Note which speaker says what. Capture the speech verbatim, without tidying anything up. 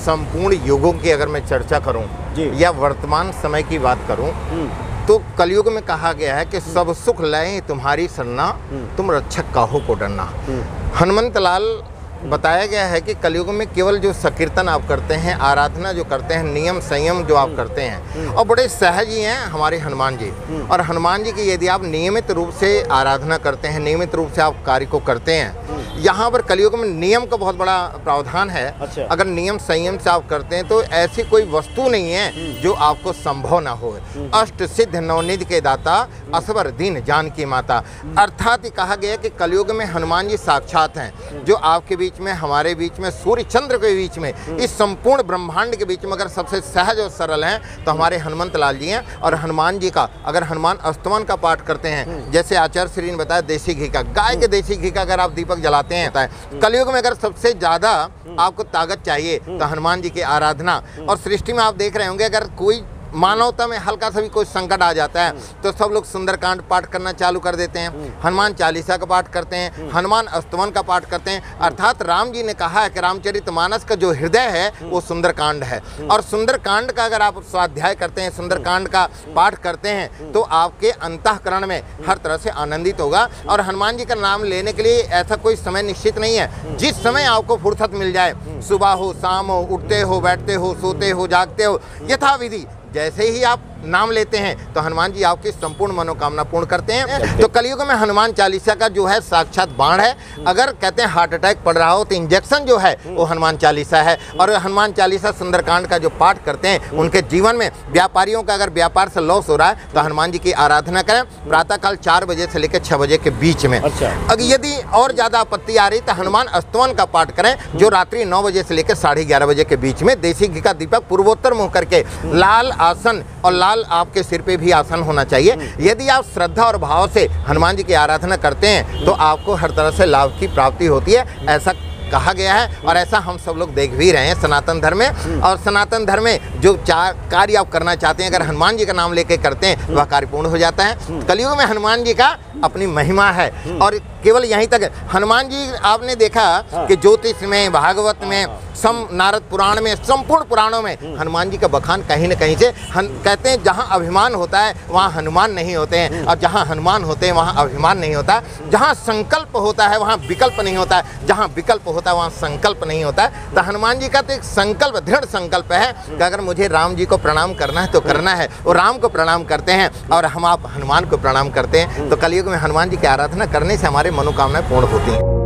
Speaker 1: संपूर्ण युगों की अगर मैं चर्चा करूं या वर्तमान समय की बात करूं तो कलयुग में कहा गया है कि सब सुख लय तुम्हारी सरना, तुम रक्षक काहू को डरना। हनुमंत लाल बताया गया है कि कलयुग में केवल जो संकीर्तन आप करते हैं, आराधना जो करते हैं, नियम संयम जो आप करते हैं, और बड़े सहज ही हैं हमारे हनुमान जी। और हनुमान जी की यदि आप नियमित रूप से आराधना करते हैं, नियमित रूप से आप कार्य को करते हैं, यहाँ पर कलयुग में नियम का बहुत बड़ा प्रावधान है। अच्छा। अगर नियम संयम से आप करते हैं तो ऐसी कोई वस्तु नहीं है जो आपको संभव ना हो। अष्ट सिद्ध नवनिधि के दाता, असवर दीन जानकी माता। अर्थात कहा गया कि कलयुग में हनुमान जी साक्षात हैं, जो आपके बीच में, हमारे बीच में, सूर्य चंद्र के बीच में, इस संपूर्ण ब्रह्मांड के बीच में अगर सबसे सहज और सरल हैं तो हमारे हनुमंत लाल जी हैं। और हनुमान जी का अगर हनुमान अस्तवन का पाठ करते हैं, जैसे आचार्य श्री ने बताया देसी घी का, गाय के देसी घी का अगर आप दीपक जलाते हैं, कलयुग में अगर सबसे ज्यादा आपको ताकत चाहिए तो हनुमान जी की आराधना। और सृष्टि में आप देख रहे होंगे अगर कोई मानवता में हल्का सा भी कोई संकट आ जाता है तो सब लोग सुंदरकांड पाठ करना चालू कर देते हैं, हनुमान चालीसा का पाठ करते हैं, हनुमान अस्तवन का पाठ करते हैं। अर्थात राम जी ने कहा है कि रामचरितमानस का जो हृदय है वो सुंदरकांड है। और सुंदरकांड का अगर आप स्वाध्याय करते हैं, सुंदरकांड का पाठ करते हैं, तो आपके अंतःकरण में हर तरह से आनंदित होगा। और हनुमान जी का नाम लेने के लिए ऐसा कोई समय निश्चित नहीं है, जिस समय आपको फुर्सत मिल जाए, सुबह हो, शाम हो, उठते हो, बैठते हो, सोते हो, जागते हो, यथाविधि जैसे ही आप नाम लेते हैं तो हनुमान जी आपकी संपूर्ण मनोकामना पूर्ण करते हैं। तो कलयुग में हनुमान चालीसा का जो है साक्षात बाण है। अगर कहते हैं हार्ट अटैक पड़ रहा हो तो इंजेक्शन जो है वो हनुमान चालीसा है। और हनुमान चालीसा सुंदरकांड का जो पाठ करते हैं, उनके जीवन में व्यापारियों का अगर व्यापार से लॉस हो रहा है तो हनुमान जी की आराधना करें प्रातःकाल चार बजे से लेकर छः बजे के बीच में। अगर यदि और ज़्यादा आपत्ति आ रही तो हनुमान अस्तवन का पाठ करें, जो रात्रि नौ बजे से लेकर साढ़े ग्यारह बजे के बीच में। देसी घी का दीपक पूर्वोत्तर मुँह करके, लाल आसन और लाल आपके सिर पे भी आसन होना चाहिए। यदि आप श्रद्धा और भाव से हनुमान जी की आराधना करते हैं तो आपको हर तरह से लाभ की प्राप्ति होती है, ऐसा कहा गया है। और ऐसा हम सब लोग देख भी रहे हैं सनातन धर्म में। और सनातन धर्म में जो चार कार्य आप करना चाहते हैं, अगर हनुमान जी का नाम लेके करते हैं वह कार्य पूर्ण हो जाता है। कलयुग में हनुमान जी का अपनी महिमा है। और केवल यहीं तक हनुमान जी आपने देखा कि ज्योतिष में, भागवत में, सम नारद पुराण में, संपूर्ण पुराणों में हनुमान जी का बखान कहीं न कहीं से हन, कहते हैं जहाँ अभिमान होता है वहाँ हनुमान नहीं होते हैं, और जहाँ हनुमान होते हैं वहाँ अभिमान नहीं होता। जहाँ संकल्प होता है वहाँ विकल्प नहीं होता है, जहाँ विकल्प होता है वहाँ संकल्प नहीं होता है। तो हनुमान जी का तो एक संकल्प, दृढ़ संकल्प है कि अगर मुझे राम जी को प्रणाम करना है तो करना है। वो राम को प्रणाम करते हैं और हम आप हनुमान को प्रणाम करते हैं। तो कलयुग में हनुमान जी की आराधना करने से हमारे मनोकामनाएं पूर्ण होती हैं।